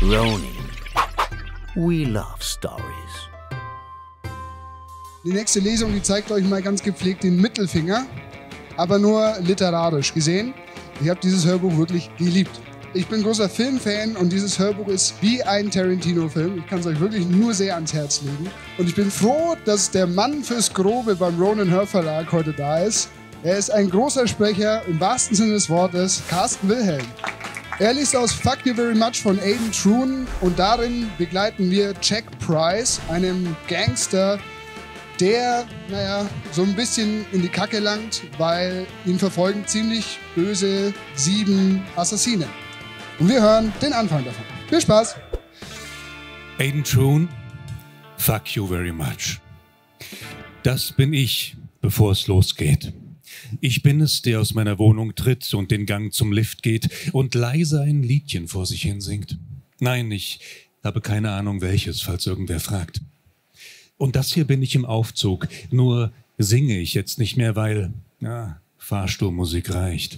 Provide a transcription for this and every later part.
Ronin. We love stories. Die nächste Lesung, die zeigt euch mal ganz gepflegt den Mittelfinger, aber nur literarisch gesehen. Ich habe dieses Hörbuch wirklich geliebt. Ich bin großer Filmfan und dieses Hörbuch ist wie ein Tarantino-Film. Ich kann es euch wirklich nur sehr ans Herz legen. Und ich bin froh, dass der Mann fürs Grobe beim Ronin Hörverlag heute da ist. Er ist ein großer Sprecher, im wahrsten Sinne des Wortes, Carsten Wilhelm. Er liest aus Fuck You Very Much von Aidan Troon und darin begleiten wir Jack Price, einem Gangster, der, so ein bisschen in die Kacke langt, weil ihn verfolgen ziemlich böse 7 Assassinen. Und wir hören den Anfang davon. Viel Spaß! Aidan Troon, Fuck You Very Much. Das bin ich, bevor es losgeht. Ich bin es, der aus meiner Wohnung tritt und den Gang zum Lift geht und leise ein Liedchen vor sich hin singt. Nein, ich habe keine Ahnung welches, falls irgendwer fragt. Und das hier bin ich im Aufzug, nur singe ich jetzt nicht mehr, weil, Fahrstuhlmusik reicht.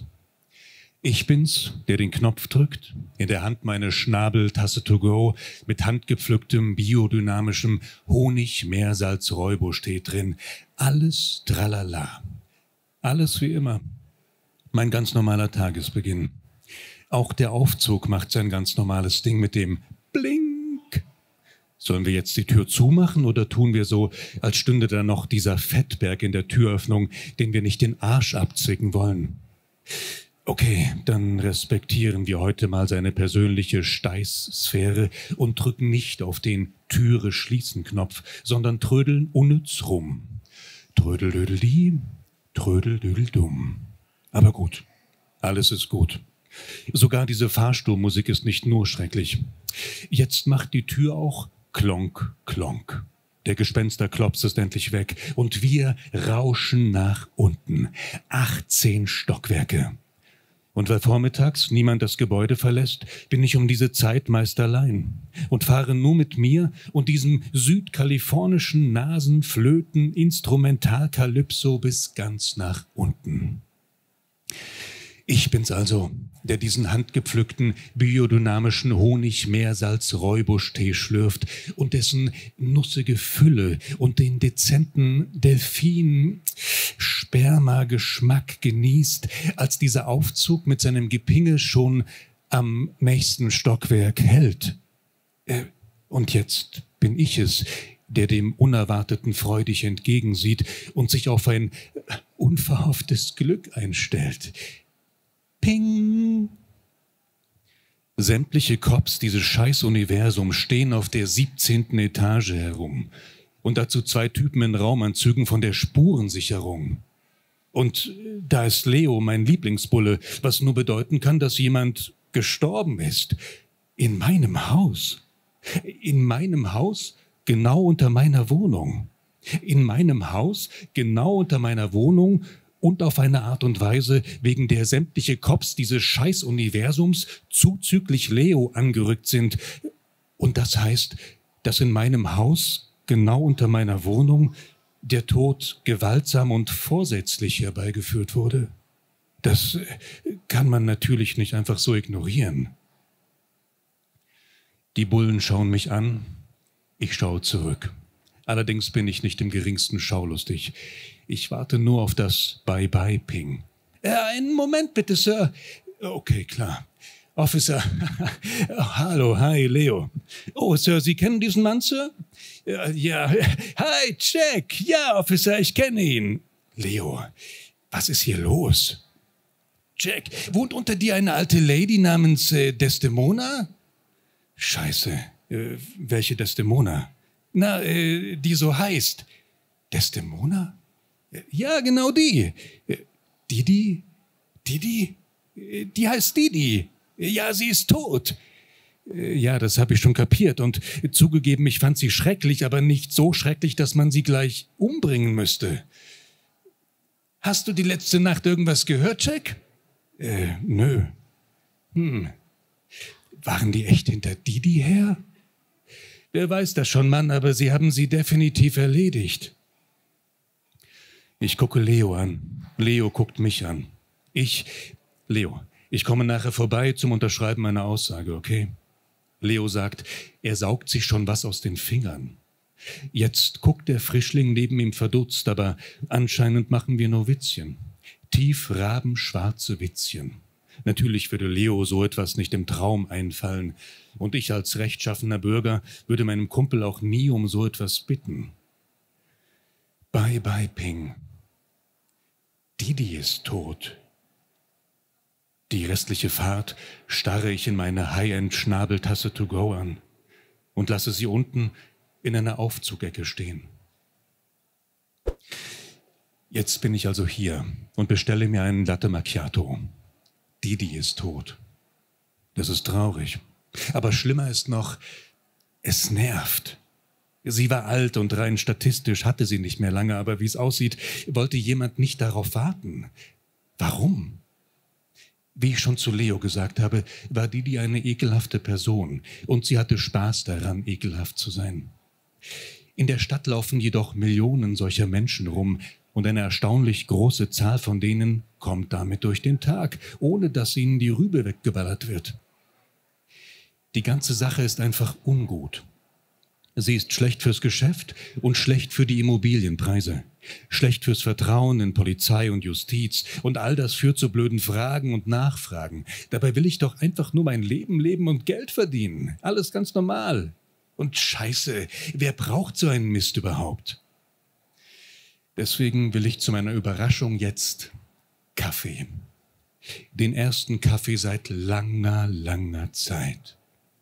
Ich bin's, der den Knopf drückt, in der Hand meine Schnabeltasse to go, mit handgepflücktem, biodynamischem Honig, Meersalz, Räubo steht drin. Alles tralala. Alles wie immer. Mein ganz normaler Tagesbeginn. Auch der Aufzug macht sein ganz normales Ding mit dem Blink. Sollen wir jetzt die Tür zumachen oder tun wir so, als stünde da noch dieser Fettberg in der Türöffnung, den wir nicht den Arsch abzwicken wollen? Okay, dann respektieren wir heute mal seine persönliche Steißsphäre und drücken nicht auf den Türe-Schließen-Knopf, sondern trödeln unnütz rum. Trödeldödeldi, trödeldödeldumm. Aber gut, alles ist gut. Sogar diese Fahrstuhlmusik ist nicht nur schrecklich. Jetzt macht die Tür auch Klonk, Klonk. Der Gespensterklops ist endlich weg und wir rauschen nach unten. 18 Stockwerke. Und weil vormittags niemand das Gebäude verlässt, bin ich um diese Zeit meist allein und fahre nur mit mir und diesem südkalifornischen Nasenflöten-Instrumentalkalypso bis ganz nach unten. Ich bin's also, der diesen handgepflückten, biodynamischen Honig-Meersalz-Räubusch-Tee schlürft und dessen nussige Fülle und den dezenten Delfin-Sperma-Geschmack genießt, als dieser Aufzug mit seinem Gepinge schon am nächsten Stockwerk hält. Und jetzt bin ich es, der dem Unerwarteten freudig entgegensieht und sich auf ein unverhofftes Glück einstellt. Ping! Sämtliche Cops dieses Scheiß-Universums stehen auf der 17. Etage herum. Und dazu 2 Typen in Raumanzügen von der Spurensicherung. Und da ist Leo, mein Lieblingsbulle, was nur bedeuten kann, dass jemand gestorben ist. In meinem Haus. In meinem Haus, genau unter meiner Wohnung. In meinem Haus, genau unter meiner Wohnung. Und auf eine Art und Weise, wegen der sämtliche Cops dieses Scheiß-Universums zuzüglich Leo angerückt sind. Und das heißt, dass in meinem Haus, genau unter meiner Wohnung, der Tod gewaltsam und vorsätzlich herbeigeführt wurde. Das kann man natürlich nicht einfach so ignorieren. Die Bullen schauen mich an, ich schaue zurück. Allerdings bin ich nicht im geringsten schaulustig. Ich warte nur auf das Bye-Bye-Ping. Einen Moment bitte, Sir. Okay, klar. Officer. Hallo, hi, Leo. Oh, Sir, Sie kennen diesen Mann, Sir? Ja. Hi, Jack. Ja, Officer, ich kenne ihn. Leo, was ist hier los? Jack, wohnt unter dir eine alte Lady namens Desdemona? Scheiße. Welche Desdemona? Na, die so heißt. Desdemona? Ja, genau die. Didi? Didi? Die heißt Didi. Ja, sie ist tot. Ja, das habe ich schon kapiert und zugegeben, ich fand sie schrecklich, aber nicht so schrecklich, dass man sie gleich umbringen müsste. Hast du die letzte Nacht irgendwas gehört, Jack? Nö. Waren die echt hinter Didi her? Wer weiß das schon, Mann, aber sie haben sie definitiv erledigt. Ich gucke Leo an. Leo guckt mich an. Leo, ich komme nachher vorbei zum Unterschreiben meiner Aussage, okay? Leo sagt, er saugt sich schon was aus den Fingern. Jetzt guckt der Frischling neben ihm verdutzt, aber anscheinend machen wir nur Witzchen. Tiefrabenschwarze Witzchen. Natürlich würde Leo so etwas nicht im Traum einfallen. Und ich als rechtschaffener Bürger würde meinem Kumpel auch nie um so etwas bitten. Bye bye, Ping. Didi ist tot. Die restliche Fahrt starre ich in meine High-End-Schnabeltasse to go an und lasse sie unten in einer Aufzugecke stehen. Jetzt bin ich also hier und bestelle mir einen Latte Macchiato. Didi ist tot. Das ist traurig. Aber schlimmer ist noch, es nervt. Sie war alt und rein statistisch hatte sie nicht mehr lange, aber wie es aussieht, wollte jemand nicht darauf warten. Warum? Wie ich schon zu Leo gesagt habe, war Didi eine ekelhafte Person und sie hatte Spaß daran, ekelhaft zu sein. In der Stadt laufen jedoch Millionen solcher Menschen rum und eine erstaunlich große Zahl von denen kommt damit durch den Tag, ohne dass ihnen die Rübe weggeballert wird. Die ganze Sache ist einfach ungut. Sie ist schlecht fürs Geschäft und schlecht für die Immobilienpreise. Schlecht fürs Vertrauen in Polizei und Justiz. Und all das führt zu blöden Fragen und Nachfragen. Dabei will ich doch einfach nur mein Leben leben und Geld verdienen. Alles ganz normal. Und Scheiße, wer braucht so einen Mist überhaupt? Deswegen will ich zu meiner Überraschung jetzt Kaffee. Den ersten Kaffee seit langer, langer Zeit.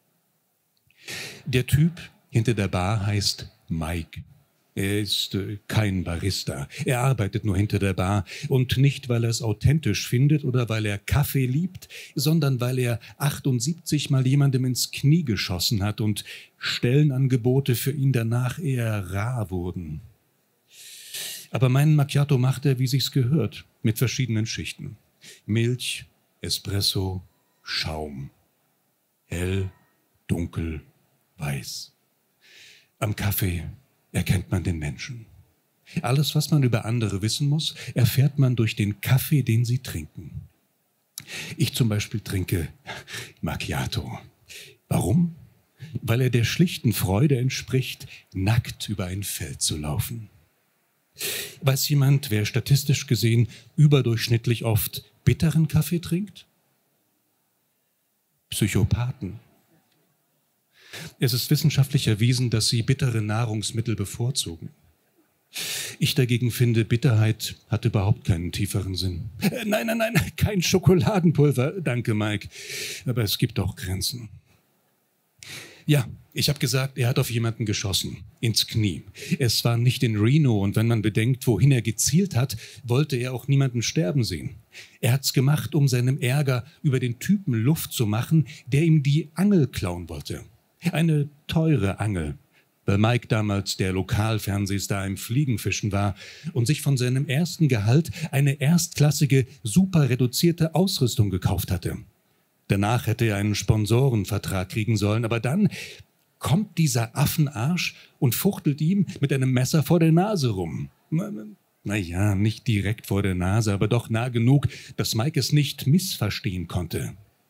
Der Typ hinter der Bar heißt Mike. Er ist kein Barista. Er arbeitet nur hinter der Bar. Und nicht, weil er es authentisch findet oder weil er Kaffee liebt, sondern weil er 78 Mal jemandem ins Knie geschossen hat und Stellenangebote für ihn danach eher rar wurden. Aber meinen Macchiato macht er, wie sich's gehört, mit verschiedenen Schichten. Milch, Espresso, Schaum. Hell, dunkel, weiß. Am Kaffee erkennt man den Menschen. Alles, was man über andere wissen muss, erfährt man durch den Kaffee, den sie trinken. Ich zum Beispiel trinke Macchiato. Warum? Weil er der schlichten Freude entspricht, nackt über ein Feld zu laufen. Weiß jemand, wer statistisch gesehen überdurchschnittlich oft bitteren Kaffee trinkt? Psychopathen. Es ist wissenschaftlich erwiesen, dass sie bittere Nahrungsmittel bevorzugen. Ich dagegen finde, Bitterheit hat überhaupt keinen tieferen Sinn. Nein, kein Schokoladenpulver, danke Mike. Aber es gibt auch Grenzen. Ja, ich habe gesagt, er hat auf jemanden geschossen, ins Knie. Es war nicht in Reno und wenn man bedenkt, wohin er gezielt hat, wollte er auch niemanden sterben sehen. Er hat's gemacht, um seinem Ärger über den Typen Luft zu machen, der ihm die Angel klauen wollte. Eine teure Angel, weil Mike damals der Lokalfernsehstar im Fliegenfischen war und sich von seinem ersten Gehalt eine erstklassige, super reduzierte Ausrüstung gekauft hatte. Danach hätte er einen Sponsorenvertrag kriegen sollen, aber dann kommt dieser Affenarsch und fuchtelt ihm mit einem Messer vor der Nase rum. Naja, nicht direkt vor der Nase, aber doch nah genug, dass Mike es nicht missverstehen konnte.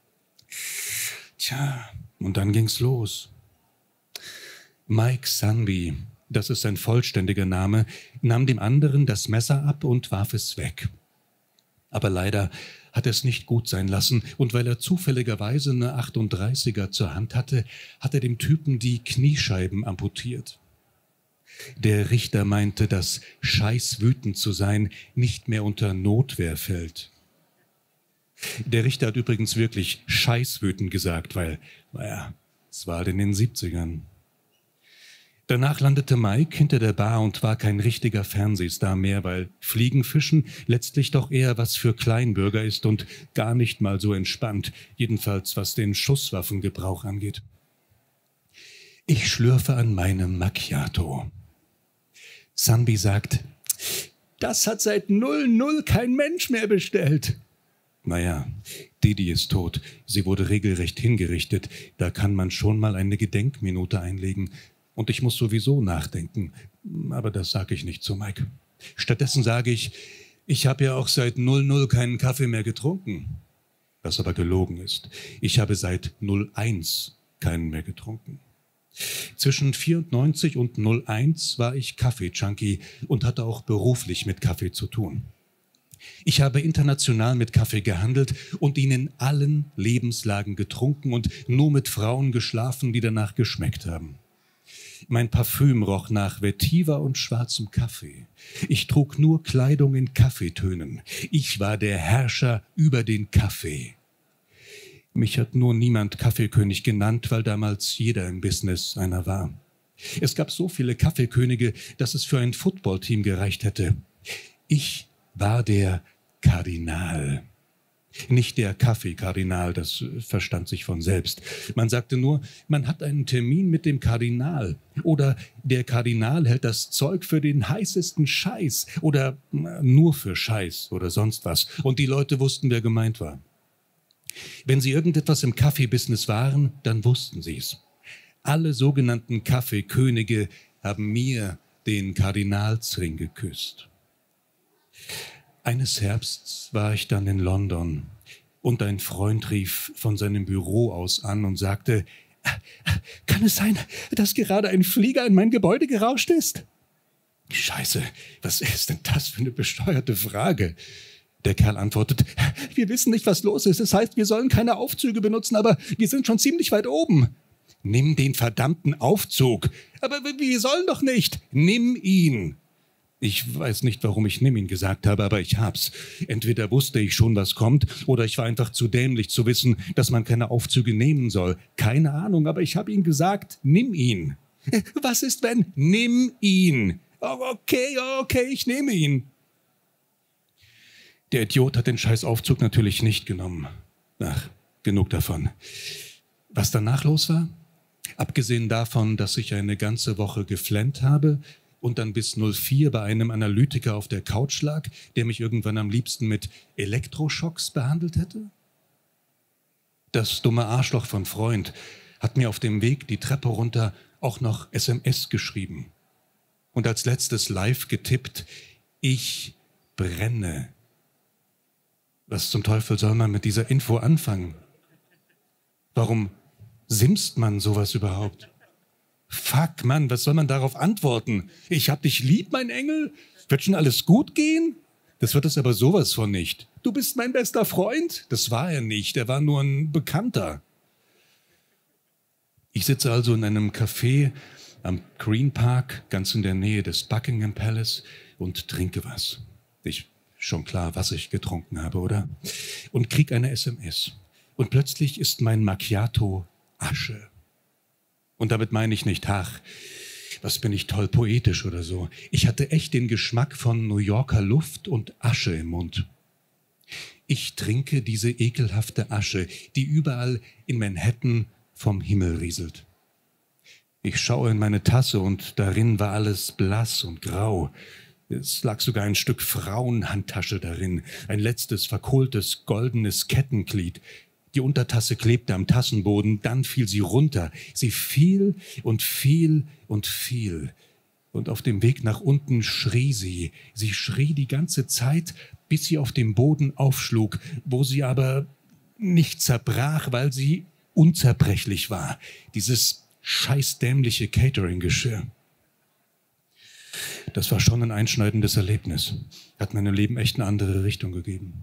Tja, und dann ging's los. Mike Sunby, das ist sein vollständiger Name, nahm dem anderen das Messer ab und warf es weg. Aber leider hat er es nicht gut sein lassen und weil er zufälligerweise eine 38er zur Hand hatte, hat er dem Typen die Kniescheiben amputiert. Der Richter meinte, dass scheißwütend zu sein nicht mehr unter Notwehr fällt. Der Richter hat übrigens wirklich scheißwütend gesagt, weil, naja, es war in den 70ern. Danach landete Mike hinter der Bar und war kein richtiger Fernsehstar mehr, weil Fliegenfischen letztlich doch eher was für Kleinbürger ist und gar nicht mal so entspannt, jedenfalls was den Schusswaffengebrauch angeht. Ich schlürfe an meinem Macchiato. Sunby sagt, das hat seit 00 kein Mensch mehr bestellt. Naja, Didi ist tot. Sie wurde regelrecht hingerichtet. Da kann man schon mal eine Gedenkminute einlegen. Und ich muss sowieso nachdenken. Aber das sage ich nicht zu Mike. Stattdessen sage ich, ich habe ja auch seit 00 keinen Kaffee mehr getrunken. Was aber gelogen ist. Ich habe seit 01 keinen mehr getrunken. Zwischen 94 und 01 war ich Kaffee-Junkie und hatte auch beruflich mit Kaffee zu tun. Ich habe international mit Kaffee gehandelt und ihn in allen Lebenslagen getrunken und nur mit Frauen geschlafen, die danach geschmeckt haben. Mein Parfüm roch nach Vetiver und schwarzem Kaffee. Ich trug nur Kleidung in Kaffeetönen. Ich war der Herrscher über den Kaffee. Mich hat nur niemand Kaffeekönig genannt, weil damals jeder im Business einer war. Es gab so viele Kaffeekönige, dass es für ein Footballteam gereicht hätte. Ich war der Kardinal. Nicht der Kaffeekardinal, das verstand sich von selbst. Man sagte nur, man hat einen Termin mit dem Kardinal. Oder der Kardinal hält das Zeug für den heißesten Scheiß. Oder nur für Scheiß oder sonst was. Und die Leute wussten, wer gemeint war. Wenn sie irgendetwas im Kaffeebusiness waren, dann wussten sie es. Alle sogenannten Kaffeekönige haben mir den Kardinalsring geküsst. Eines Herbsts war ich dann in London und ein Freund rief von seinem Büro aus an und sagte, kann es sein, dass gerade ein Flieger in mein Gebäude gerauscht ist? Scheiße, was ist denn das für eine besteuerte Frage? Der Kerl antwortet, wir wissen nicht, was los ist. Das heißt, wir sollen keine Aufzüge benutzen, aber wir sind schon ziemlich weit oben. Nimm den verdammten Aufzug. Aber wir sollen doch nicht. Nimm ihn. Ich weiß nicht, warum ich nimm ihn gesagt habe, aber ich hab's. Entweder wusste ich schon, was kommt, oder ich war einfach zu dämlich zu wissen, dass man keine Aufzüge nehmen soll. Keine Ahnung, aber ich habe ihm gesagt, nimm ihn. Was ist, wenn? Nimm ihn. Okay, ich nehme ihn. Der Idiot hat den scheiß Aufzug natürlich nicht genommen. Ach, genug davon. Was danach los war? Abgesehen davon, dass ich eine ganze Woche geflennt habe und dann bis 04 bei einem Analytiker auf der Couch lag, der mich irgendwann am liebsten mit Elektroschocks behandelt hätte? Das dumme Arschloch von Freund hat mir auf dem Weg die Treppe runter auch noch SMS geschrieben. Und als letztes live getippt, ich brenne. Was zum Teufel soll man mit dieser Info anfangen? Warum simst man sowas überhaupt? Fuck, Mann, was soll man darauf antworten? Ich hab dich lieb, mein Engel? Wird schon alles gut gehen? Das wird es aber sowas von nicht. Du bist mein bester Freund? Das war er nicht, er war nur ein Bekannter. Ich sitze also in einem Café am Green Park, ganz in der Nähe des Buckingham Palace und trinke was. Schon klar, was ich getrunken habe, oder? Und krieg eine SMS. Und plötzlich ist mein Macchiato Asche. Und damit meine ich nicht, ach, was bin ich toll poetisch oder so. Ich hatte echt den Geschmack von New Yorker Luft und Asche im Mund. Ich trinke diese ekelhafte Asche, die überall in Manhattan vom Himmel rieselt. Ich schaue in meine Tasse und darin war alles blass und grau. Es lag sogar ein Stück Frauenhandtasche darin, ein letztes verkohltes goldenes Kettenglied. Die Untertasse klebte am Tassenboden, dann fiel sie runter. Sie fiel und fiel und fiel. Und auf dem Weg nach unten schrie sie. Sie schrie die ganze Zeit, bis sie auf dem Boden aufschlug, wo sie aber nicht zerbrach, weil sie unzerbrechlich war. Dieses scheißdämliche Catering-Geschirr. Das war schon ein einschneidendes Erlebnis. Hat meinem Leben echt eine andere Richtung gegeben.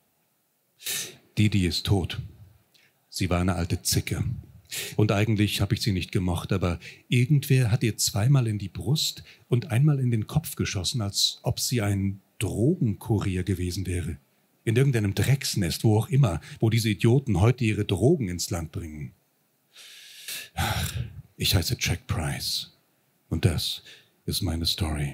Didi ist tot. Sie war eine alte Zicke. Und eigentlich habe ich sie nicht gemocht, aber irgendwer hat ihr zweimal in die Brust und einmal in den Kopf geschossen, als ob sie ein Drogenkurier gewesen wäre. In irgendeinem Drecksnest, wo auch immer, wo diese Idioten heute ihre Drogen ins Land bringen. Ach, ich heiße Jack Price. Und das ist meine Story.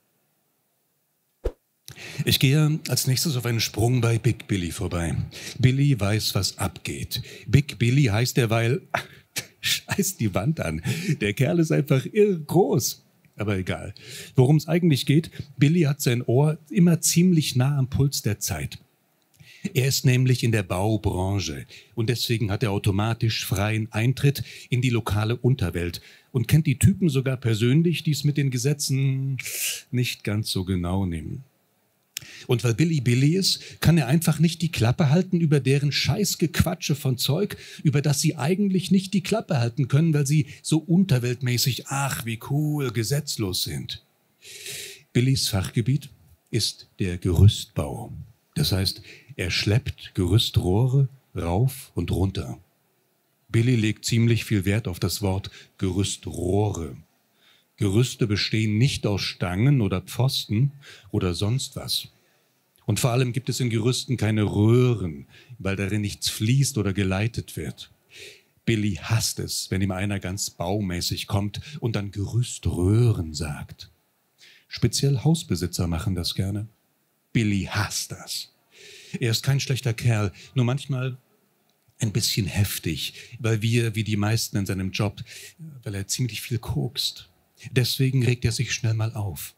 Ich gehe als nächstes auf einen Sprung bei Big Billy vorbei. Billy weiß, was abgeht. Big Billy heißt er, weil... Scheiß die Wand an. Der Kerl ist einfach irre groß. Aber egal. Worum es eigentlich geht, Billy hat sein Ohr immer ziemlich nah am Puls der Zeit. Er ist nämlich in der Baubranche und deswegen hat er automatisch freien Eintritt in die lokale Unterwelt und kennt die Typen sogar persönlich, die es mit den Gesetzen nicht ganz so genau nehmen. Und weil Billy Billy ist, kann er einfach nicht die Klappe halten über deren Scheißgequatsche von Zeug, über das sie eigentlich nicht die Klappe halten können, weil sie so unterweltmäßig, ach wie cool, gesetzlos sind. Billys Fachgebiet ist der Gerüstbau. Das heißt, er schleppt Gerüstrohre rauf und runter. Billy legt ziemlich viel Wert auf das Wort Gerüstrohre. Gerüste bestehen nicht aus Stangen oder Pfosten oder sonst was. Und vor allem gibt es in Gerüsten keine Röhren, weil darin nichts fließt oder geleitet wird. Billy hasst es, wenn ihm einer ganz baumäßig kommt und dann Gerüströhren sagt. Speziell Hausbesitzer machen das gerne. Billy hasst das. Er ist kein schlechter Kerl, nur manchmal ein bisschen heftig, weil wie die meisten in seinem Job, weil er ziemlich viel kokst. Deswegen regt er sich schnell mal auf.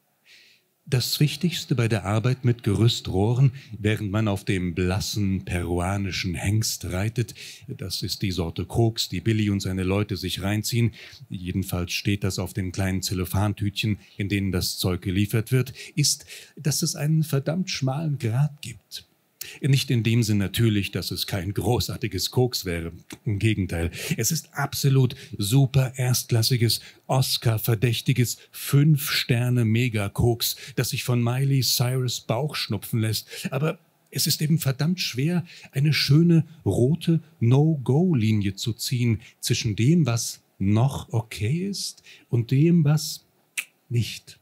Das Wichtigste bei der Arbeit mit Gerüstrohren, während man auf dem blassen peruanischen Hengst reitet, das ist die Sorte Koks, die Billy und seine Leute sich reinziehen, jedenfalls steht das auf den kleinen Zellophantütchen, in denen das Zeug geliefert wird, ist, dass es einen verdammt schmalen Grat gibt. Nicht in dem Sinn natürlich, dass es kein großartiges Koks wäre. Im Gegenteil, es ist absolut super erstklassiges, Oscar-verdächtiges 5-Sterne-Mega-Koks, das sich von Miley Cyrus Bauch schnupfen lässt. Aber es ist eben verdammt schwer, eine schöne rote No-Go-Linie zu ziehen zwischen dem, was noch okay ist und dem, was nicht.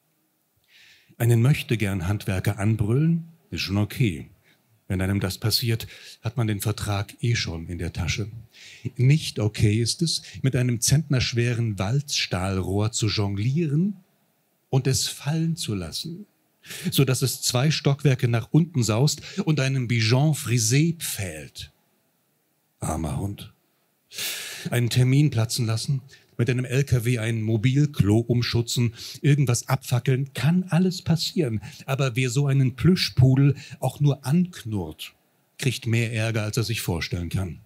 Einen Möchtegern-Handwerker anbrüllen, ist schon okay. Wenn einem das passiert, hat man den Vertrag schon in der Tasche. Nicht okay ist es, mit einem zentnerschweren Walzstahlrohr zu jonglieren und es fallen zu lassen, sodass es 2 Stockwerke nach unten saust und einem Bijon frisé pfählt. Armer Hund. Einen Termin platzen lassen, mit einem LKW ein Mobilklo umschützen, irgendwas abfackeln, kann alles passieren. Aber wer so einen Plüschpudel auch nur anknurrt, kriegt mehr Ärger, als er sich vorstellen kann.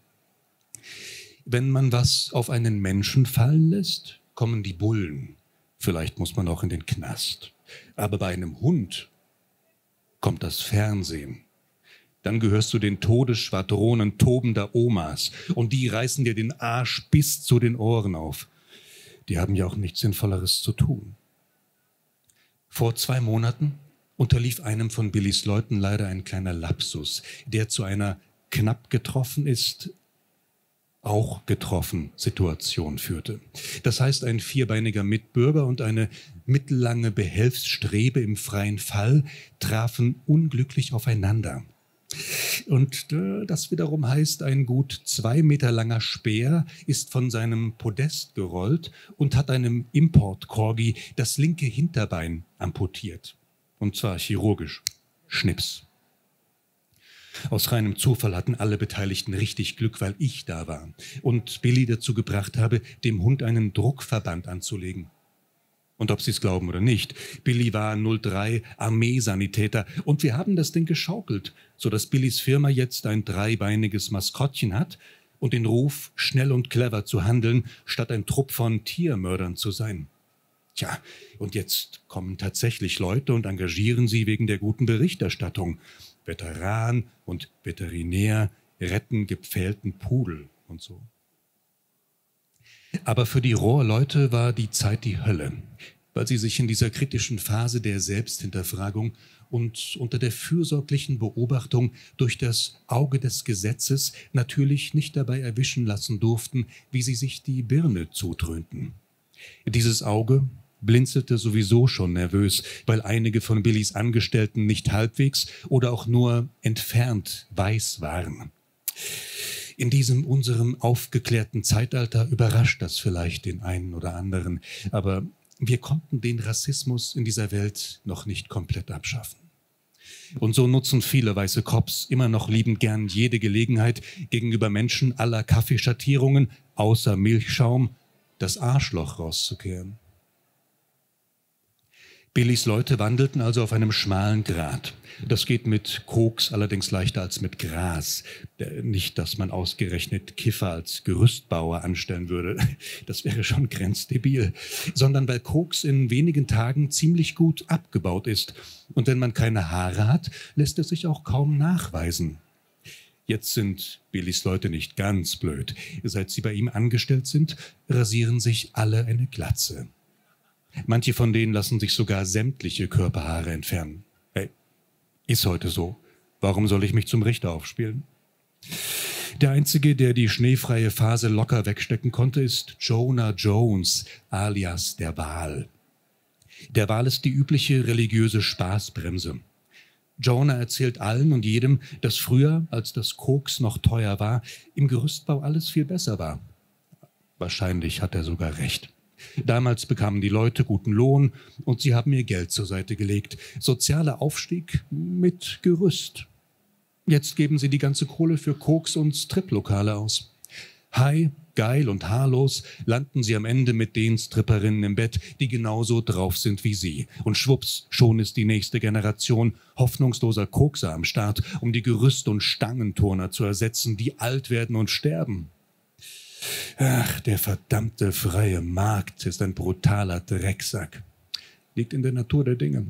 Wenn man was auf einen Menschen fallen lässt, kommen die Bullen. Vielleicht muss man auch in den Knast. Aber bei einem Hund kommt das Fernsehen. Dann gehörst du den Todesschwadronen tobender Omas und die reißen dir den Arsch bis zu den Ohren auf. Die haben ja auch nichts Sinnvolleres zu tun. Vor 2 Monaten unterlief einem von Billys Leuten leider ein kleiner Lapsus, der zu einer knapp getroffen ist, auch getroffen Situation führte. Das heißt, ein vierbeiniger Mitbürger und eine mittellange Behelfsstrebe im freien Fall trafen unglücklich aufeinander. Und das wiederum heißt, ein gut 2 Meter langer Speer ist von seinem Podest gerollt und hat einem Import-Corgi das linke Hinterbein amputiert. Und zwar chirurgisch. Schnips. Aus reinem Zufall hatten alle Beteiligten richtig Glück, weil ich da war und Billy dazu gebracht habe, dem Hund einen Druckverband anzulegen. Und ob Sie es glauben oder nicht, Billy war 03 Armeesanitäter und wir haben das Ding geschaukelt, sodass Billys Firma jetzt ein 3-beiniges Maskottchen hat und den Ruf, schnell und clever zu handeln, statt ein Trupp von Tiermördern zu sein. Tja, und jetzt kommen tatsächlich Leute und engagieren sie wegen der guten Berichterstattung. Veteran und Veterinär retten gepfählten Pudel und so. Aber für die Rohrleute war die Zeit die Hölle, weil sie sich in dieser kritischen Phase der Selbsthinterfragung und unter der fürsorglichen Beobachtung durch das Auge des Gesetzes natürlich nicht dabei erwischen lassen durften, wie sie sich die Birne zudröhnten. Dieses Auge blinzelte sowieso schon nervös, weil einige von Billys Angestellten nicht halbwegs oder auch nur entfernt weiß waren. In diesem unserem aufgeklärten Zeitalter überrascht das vielleicht den einen oder anderen, aber wir konnten den Rassismus in dieser Welt noch nicht komplett abschaffen. Und so nutzen viele weiße Cops immer noch liebend gern jede Gelegenheit, gegenüber Menschen aller Kaffeeschattierungen, außer Milchschaum, das Arschloch rauszukehren. Billys Leute wandelten also auf einem schmalen Grat. Das geht mit Koks allerdings leichter als mit Gras. Nicht, dass man ausgerechnet Kiffer als Gerüstbauer anstellen würde. Das wäre schon grenzdebil. Sondern weil Koks in wenigen Tagen ziemlich gut abgebaut ist. Und wenn man keine Haare hat, lässt es sich auch kaum nachweisen. Jetzt sind Billys Leute nicht ganz blöd. Seit sie bei ihm angestellt sind, rasieren sich alle eine Glatze. Manche von denen lassen sich sogar sämtliche Körperhaare entfernen. Hey, ist heute so. Warum soll ich mich zum Richter aufspielen? Der Einzige, der die schneefreie Phase locker wegstecken konnte, ist Jonah Jones, alias der Wal. Der Wal ist die übliche religiöse Spaßbremse. Jonah erzählt allen und jedem, dass früher, als das Koks noch teuer war, im Gerüstbau alles viel besser war. Wahrscheinlich hat er sogar recht. Damals bekamen die Leute guten Lohn und sie haben ihr Geld zur Seite gelegt. Sozialer Aufstieg mit Gerüst. Jetzt geben sie die ganze Kohle für Koks und Striplokale aus. High, geil und haarlos landen sie am Ende mit den Stripperinnen im Bett, die genauso drauf sind wie sie. Und schwupps, schon ist die nächste Generation hoffnungsloser Kokser am Start, um die Gerüst- und Stangenturner zu ersetzen, die alt werden und sterben. Ach, der verdammte freie Markt ist ein brutaler Drecksack. Liegt in der Natur der Dinge.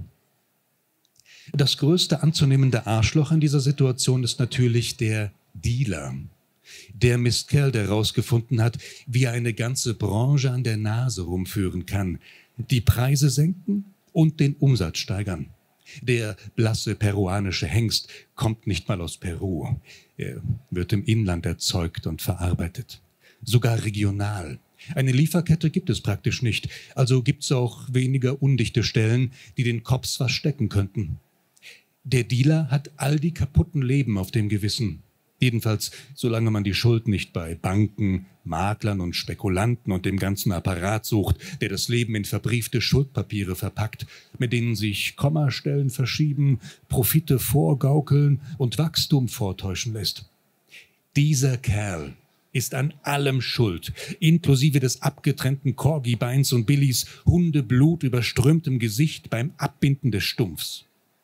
Das größte anzunehmende Arschloch in dieser Situation ist natürlich der Dealer. Der Mistkerl, der herausgefunden hat, wie er eine ganze Branche an der Nase rumführen kann. Die Preise senken und den Umsatz steigern. Der blasse peruanische Hengst kommt nicht mal aus Peru. Er wird im Inland erzeugt und verarbeitet. Sogar regional. Eine Lieferkette gibt es praktisch nicht, also gibt es auch weniger undichte Stellen, die den Cops verstecken könnten. Der Dealer hat all die kaputten Leben auf dem Gewissen. Jedenfalls, solange man die Schuld nicht bei Banken, Maklern und Spekulanten und dem ganzen Apparat sucht, der das Leben in verbriefte Schuldpapiere verpackt, mit denen sich Kommastellen verschieben, Profite vorgaukeln und Wachstum vortäuschen lässt. Dieser Kerl ist an allem schuld, inklusive des abgetrennten Corgi-Beins und Billys Hundeblut überströmtem Gesicht beim Abbinden des Stumpfs.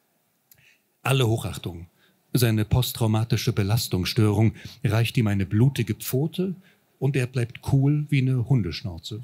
Alle Hochachtung. Seine posttraumatische Belastungsstörung reicht ihm eine blutige Pfote und er bleibt cool wie eine Hundeschnauze.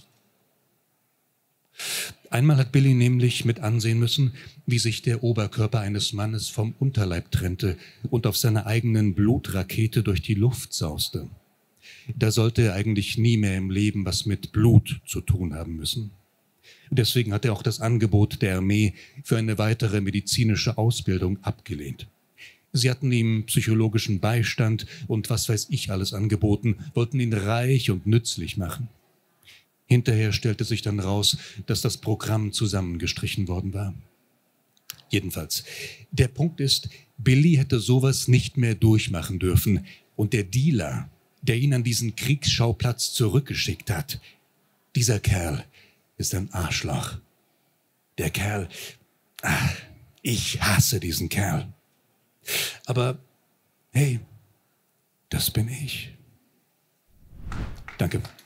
Einmal hat Billy nämlich mit ansehen müssen, wie sich der Oberkörper eines Mannes vom Unterleib trennte und auf seiner eigenen Blutrakete durch die Luft sauste. Da sollte er eigentlich nie mehr im Leben was mit Blut zu tun haben müssen. Deswegen hat er auch das Angebot der Armee für eine weitere medizinische Ausbildung abgelehnt. Sie hatten ihm psychologischen Beistand und was weiß ich alles angeboten, wollten ihn reich und nützlich machen. Hinterher stellte sich dann raus, dass das Programm zusammengestrichen worden war. Jedenfalls, der Punkt ist, Billy hätte sowas nicht mehr durchmachen dürfen und der Dealer, der ihn an diesen Kriegsschauplatz zurückgeschickt hat, dieser Kerl ist ein Arschloch. Der Kerl, ich hasse diesen Kerl. Aber hey, das bin ich. Danke.